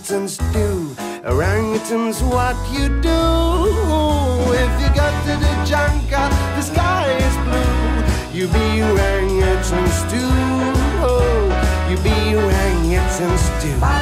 orangutan stew. Orangutans, what you do? If you go to the jungle, the sky is blue. You be orangutan stew. Oh, you be orangutan stew.